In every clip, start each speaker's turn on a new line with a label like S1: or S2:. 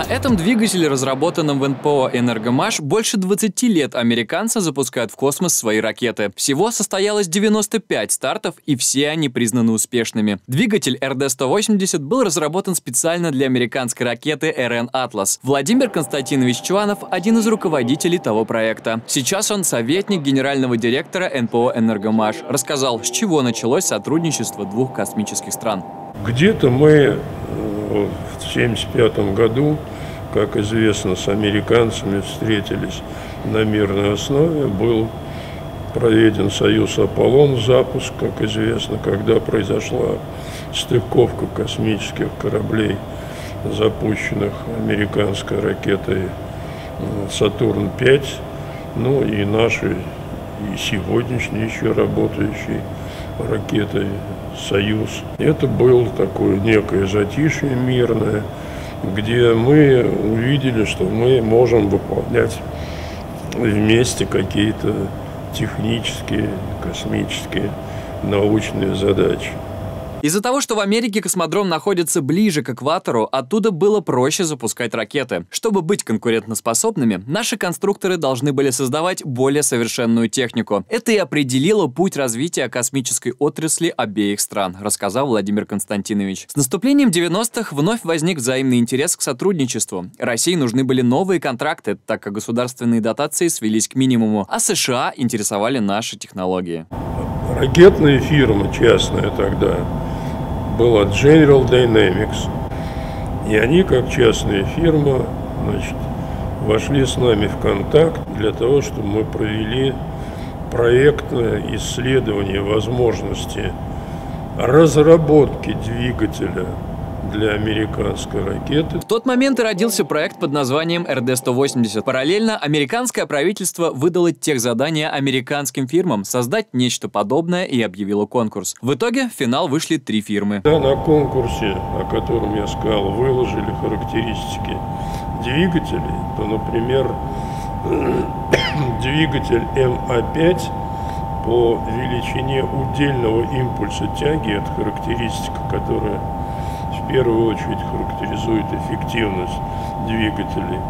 S1: этом двигателе, разработанном в НПО «Энергомаш», больше 20 лет американцы запускают в космос свои ракеты. Всего состоялось 95 стартов, и все они признаны успешными. Двигатель РД-180 был разработан специально для американской ракеты РН «Атлас». Владимир Константинович Чванов – один из руководителей того проекта. Сейчас он советник генерального директора НПО «Энергомаш». Рассказал, с чего началось сотрудничество двух космических стран.
S2: Где-то мы в 1975 году, как известно, с американцами встретились на мирной основе. Был проведен союз «Аполлон», запуск, как известно, когда произошла стыковка космических кораблей, запущенных американской ракетой «Сатурн-5», ну и нашей, и сегодняшней еще работающей ракетой «Союз». Это было такое некое затишье мирное, где мы увидели, что мы можем выполнять вместе какие-то технические, космические, научные задачи.
S1: Из-за того, что в Америке космодром находится ближе к экватору, оттуда было проще запускать ракеты. Чтобы быть конкурентоспособными, наши конструкторы должны были создавать более совершенную технику. Это и определило путь развития космической отрасли обеих стран, рассказал Владимир Константинович. С наступлением 90-х вновь возник взаимный интерес к сотрудничеству. России нужны были новые контракты, так как государственные дотации свелись к минимуму, а США интересовали наши технологии.
S2: Ракетная фирма частная тогда была General Dynamics, и они, как частная фирма, значит, вошли с нами в контакт для того, чтобы мы провели проектное исследование возможности разработки двигателя для американской ракеты.
S1: В тот момент и родился проект под названием РД-180. Параллельно американское правительство выдало техзадание американским фирмам создать нечто подобное и объявило конкурс. В итоге в финал вышли 3 фирмы.
S2: Да, на конкурсе, о котором я сказал, выложили характеристики двигателей, то, например, двигатель МА-5 по величине удельного импульса тяги, это характеристика, которая в первую очередь характеризует эффективность двигателей,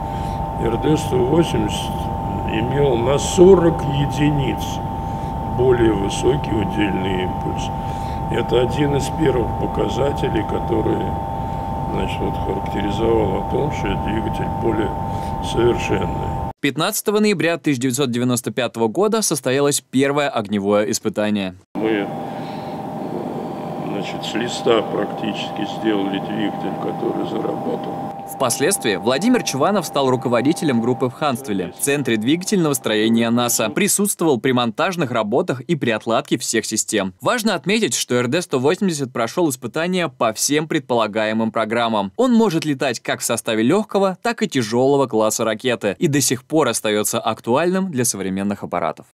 S2: РД-180 имел на 40 единиц более высокий удельный импульс. Это один из первых показателей, который, значит, характеризовал о том, что двигатель более совершенный.
S1: 15 ноября 1995 года состоялось первое огневое испытание.
S2: Мы, значит, с листа практически сделали двигатель, который заработал.
S1: Впоследствии Владимир Чванов стал руководителем группы в Хантвилле, центре двигательного строения НАСА, присутствовал при монтажных работах и при отладке всех систем. Важно отметить, что РД-180 прошел испытания по всем предполагаемым программам. Он может летать как в составе легкого, так и тяжелого класса ракеты и до сих пор остается актуальным для современных аппаратов.